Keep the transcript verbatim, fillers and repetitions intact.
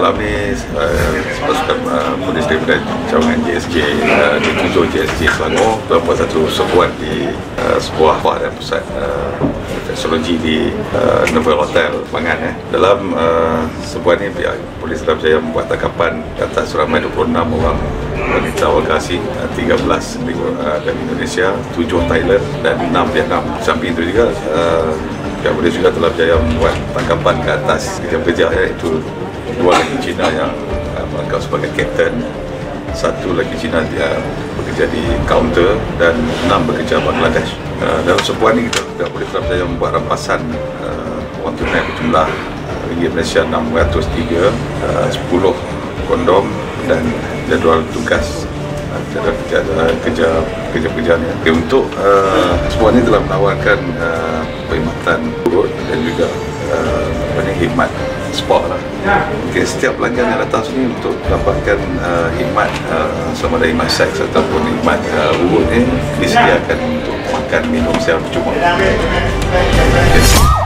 malam ni uh, pasukan uh, polis daripada cawangan J S J uh, dituju J S J Selangor membuat satu serbuan di uh, sebuah bar dan pusat uh, teknologi di uh, Novel Hotel Mangan. Eh. Dalam uh, serbuan ini pihak polis telah berjaya membuat tangkapan atas seramai dua puluh enam orang wanita warga asing, uh, tiga belas uh, dari Indonesia, tujuh Thailand dan enam Vietnam. Samping itu juga uh, pihak polis juga telah berjaya membuat tangkapan ke atas kerja-kerja, iaitu dua lagi Cina yang uh, merangkap sebagai kapten, satu lagi Cina dia bekerja di kaunter dan enam bekerja Bangladesh. Uh, dalam sebuah ini kita pihak polis telah berjaya membuat rampasan uh, wang tunai berjumlah ringgit Malaysia enam ratus tiga, uh, sepuluh kondom dan jadual tugas jadual kerja kerja kerja kerja ni. Okay, untuk uh, sebuah ini telah menawarkan uh, perkhidmatan urut dan juga uh, apa ni, khidmat sport lah. Okay, setiap pelanggan yang datang sini untuk dapatkan uh, khidmat uh, sama ada khidmat seks ataupun khidmat uh, urut ni disediakan untuk makan minum secara percuma. Okay.